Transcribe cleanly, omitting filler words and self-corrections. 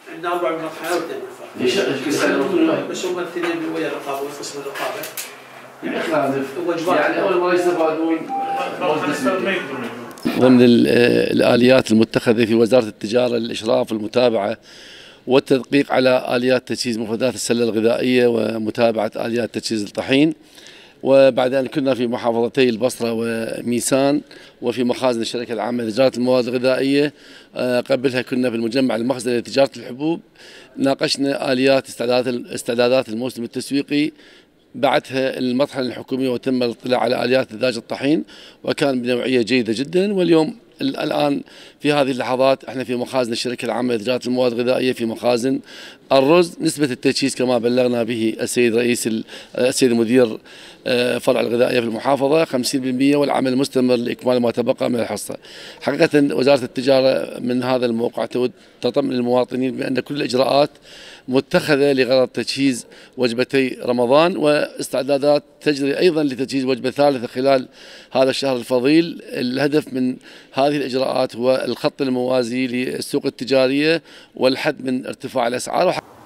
عندنا 4 مرحله ودنا بس هم الاثنين ويا الرقابه وقسم الرقابه يعني اول ما يستفادون ضمن الآليات المتخذة في وزارة التجارة للإشراف والمتابعة والتدقيق على آليات تجهيز مفردات السلة الغذائية ومتابعة آليات تجهيز الطحين. وبعد أن كنا في محافظتي البصرة وميسان وفي مخازن الشركة العامة لتجارة المواد الغذائية، قبلها كنا في المجمع المخزني لتجارة الحبوب، ناقشنا آليات استعدادات الموسم التسويقي، بعدها المطحنة الحكومية وتم الاطلاع على آليات إنتاج الطحين وكان بنوعية جيدة جدا. واليوم الآن في هذه اللحظات احنا في مخازن الشركة العامة لتجارة المواد الغذائية في مخازن الرز. نسبة التجهيز كما بلغنا به السيد مدير فرع الغذائية في المحافظة 50%، والعمل مستمر لإكمال ما تبقى من الحصة. حقيقة وزارة التجارة من هذا الموقع تطمئن المواطنين بأن كل الإجراءات متخذة لغرض تجهيز وجبتي رمضان، واستعدادات تجري أيضا لتجهيز وجبة ثالثة خلال هذا الشهر الفضيل. الهدف من هذه الإجراءات هو الخط الموازي للسوق التجارية والحد من ارتفاع الأسعار.